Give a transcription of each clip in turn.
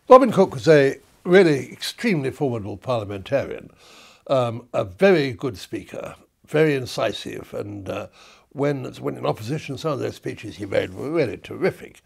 Robin Cook was a really extremely formidable parliamentarian, a very good speaker, very incisive, and when in opposition, some of those speeches he made were really terrific.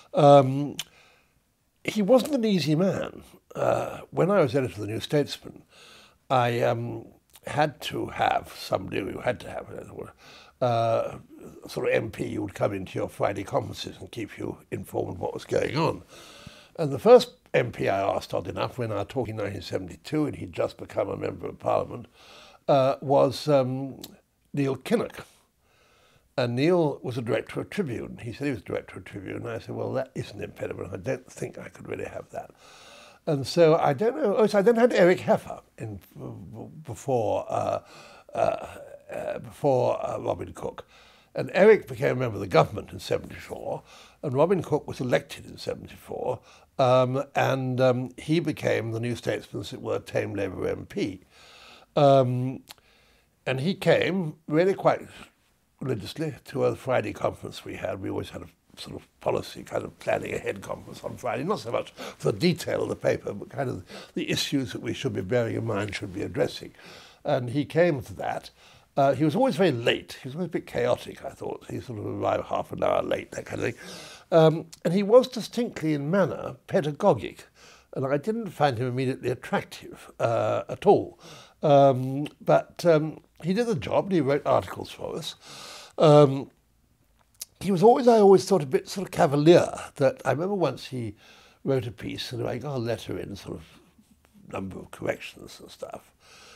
He wasn't an easy man. When I was editor of the New Statesman, I had to have somebody who had to have a sort of MP who would come into your Friday conferences and keep you informed of what was going on. And the first MP I asked, odd enough, when I was talking in 1972 and he'd just become a member of Parliament, was Neil Kinnock. And Neil was a director of Tribune. He said he was director of Tribune. And I said, well, that is an impediment. I don't think I could really have that. And so I don't know. Oh, so I then had Eric Heffer in before Robin Cook. And Eric became a member of the government in 74, and Robin Cook was elected in 74, and he became the New Statesman, as it were, tame Labour MP. And he came really quite religiously to a Friday conference we had. We always had a sort of policy kind of planning ahead conference on Friday, not so much for the detail of the paper, but kind of the issues that we should be bearing in mind, should be addressing. And he came to that. He was always very late. He was always a bit chaotic, I thought. He sort of arrived half an hour late, that kind of thing. And he was distinctly, in manner, pedagogic. And I didn't find him immediately attractive at all. But he did the job, and he wrote articles for us. He was always, I always thought, a bit sort of cavalier. That I remember once he wrote a piece, and I got a letter in, sort of number of corrections and stuff.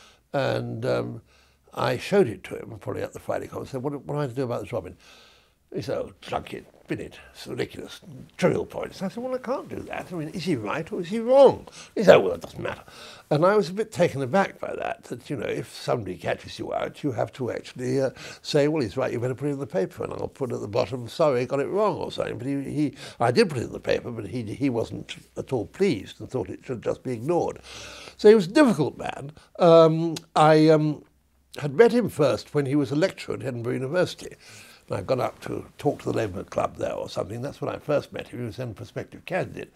And I showed it to him, probably at the Friday conference. I said, what am I to do about this, Robin? He said, oh, drunk it, bin it, it's ridiculous, trivial points. I said, well, I can't do that. I mean, is he right or is he wrong? He said, oh, well, it doesn't matter. And I was a bit taken aback by that, you know, if somebody catches you out, you have to actually say, well, he's right, you better put it in the paper, and I'll put at the bottom, sorry, I got it wrong or something. But I did put it in the paper, but he wasn't at all pleased and thought it should just be ignored. So he was a difficult man. I had met him first when he was a lecturer at Edinburgh University. And I'd gone up to talk to the Labour Club there or something. That's when I first met him. He was then a prospective candidate.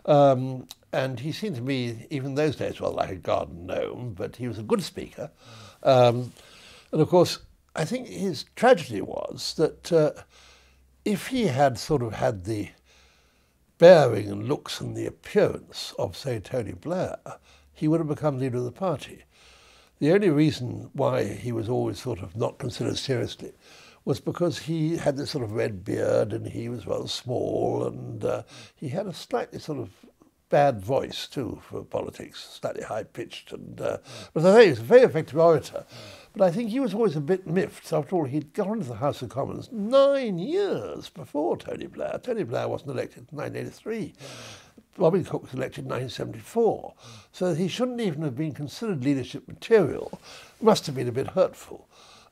And he seemed to me, even those days, well, like a garden gnome, but he was a good speaker. And of course, I think his tragedy was that if he had sort of had the bearing and looks and the appearance of, say, Tony Blair, he would have become leader of the party. The only reason why he was always sort of not considered seriously was because he had this sort of red beard and he was rather small, and he had a slightly sort of bad voice too for politics, slightly high-pitched. And but as I say, he was a very effective orator. But I think he was always a bit miffed. After all, he'd gone into the House of Commons 9 years before Tony Blair. Tony Blair wasn't elected in 1983. Robin Cook was elected in 1974, so he shouldn't even have been considered leadership material. Must have been a bit hurtful.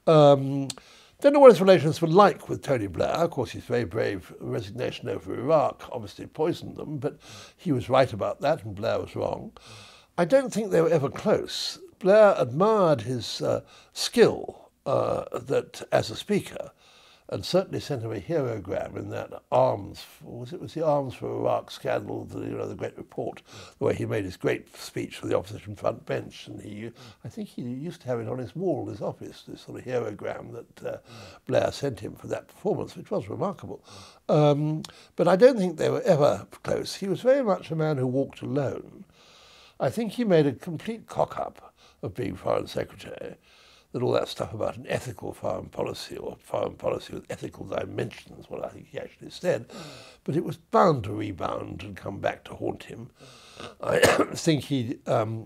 Don't know what his relations were like with Tony Blair. Of course, his very brave resignation over Iraq obviously poisoned them, but he was right about that and Blair was wrong. I don't think they were ever close. Blair admired his skill as a speaker, and certainly sent him a herogram in that arms, was the Arms for Iraq scandal, the great report, the way he made his great speech for the opposition front bench. And I think he used to have it on his wall in his office, this sort of herogram that Blair sent him for that performance, which was remarkable. But I don't think they were ever close. He was very much a man who walked alone. I think he made a complete cock-up of being Foreign Secretary, that all that stuff about an ethical foreign policy or foreign policy with ethical dimensions, what I think he actually said, but it was bound to rebound and come back to haunt him. I think he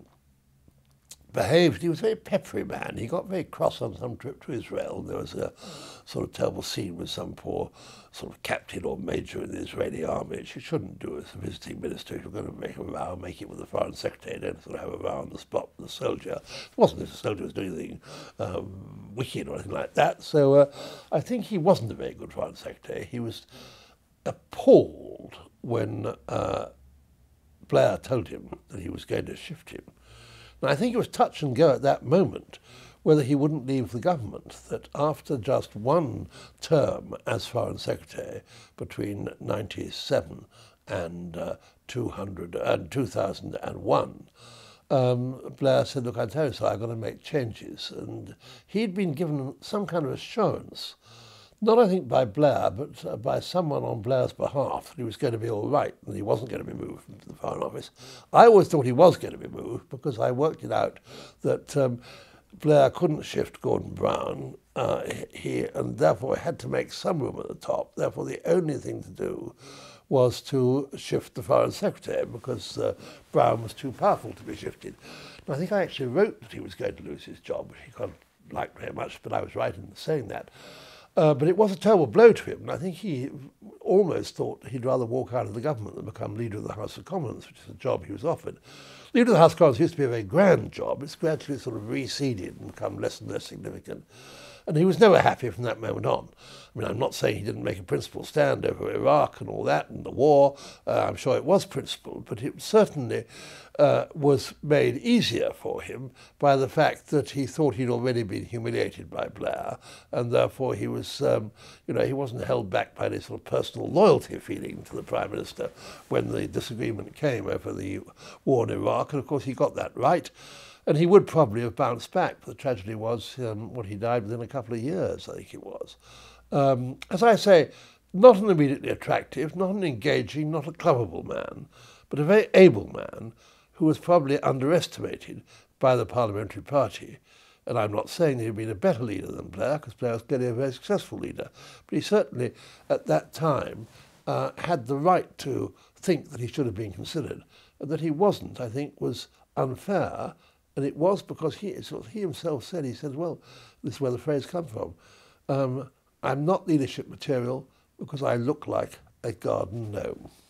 behaved, he was a very peppery man. He got very cross on some trip to Israel. There was a sort of terrible scene with some poor sort of captain or major in the Israeli army, which you shouldn't do as a visiting minister. If you're going to make a row, make it with the foreign secretary, don't sort of have a row on the spot with the soldier. It wasn't as the soldier was doing anything wicked or anything like that. So I think he wasn't a very good foreign secretary. He was appalled when Blair told him that he was going to shift him. And I think it was touch and go at that moment whether he wouldn't leave the government, that after just one term as Foreign Secretary between 97 2001, Blair said, look, I tell you so, I've got to make changes. And he'd been given some kind of assurance, not I think by Blair, but by someone on Blair's behalf, that he was going to be all right and he wasn't going to be moved from the Foreign Office. I always thought he was going to be moved because I worked it out that Blair couldn't shift Gordon Brown, and therefore had to make some room at the top. Therefore, the only thing to do was to shift the Foreign Secretary because Brown was too powerful to be shifted. And I think I actually wrote that he was going to lose his job, which he couldn't like very much, but I was right in saying that. But it was a terrible blow to him, and I think he almost thought he'd rather walk out of the government than become Leader of the House of Commons, which is a job he was offered. Leader of the House of Commons used to be a very grand job. It's gradually sort of receded and become less and less significant. And he was never happy from that moment on. I mean, I'm not saying he didn't make a principled stand over Iraq and all that and the war. I'm sure it was principled, but it certainly was made easier for him by the fact that he thought he'd already been humiliated by Blair, and therefore he was, he wasn't held back by any sort of personal loyalty feeling to the Prime Minister when the disagreement came over the war in Iraq. And of course he got that right. And he would probably have bounced back, but the tragedy was he died within a couple of years, I think it was. As I say, not an immediately attractive, not an engaging, not a cleverable man, but a very able man who was probably underestimated by the parliamentary party. And I'm not saying that he'd been a better leader than Blair, because Blair was clearly a very successful leader. But he certainly, at that time, had the right to think that he should have been considered. And that he wasn't, I think, was unfair. And it was because he himself said, well, this is where the phrase comes from, I'm not leadership material because I look like a garden gnome.